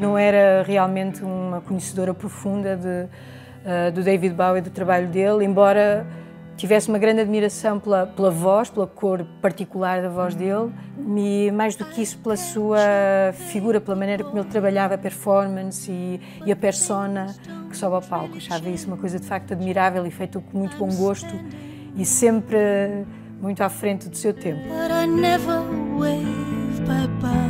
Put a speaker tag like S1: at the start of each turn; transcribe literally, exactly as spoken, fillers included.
S1: Não era realmente uma conhecedora profunda de, uh, do David Bowie e do trabalho dele, embora tivesse uma grande admiração pela, pela voz, pela cor particular da voz dele, e mais do que isso pela sua figura, pela maneira como ele trabalhava a performance e, e a persona que sobe ao palco. Achava isso uma coisa de facto admirável e feito com muito bom gosto e sempre muito à frente do seu tempo.
S2: But I never wave bye-bye.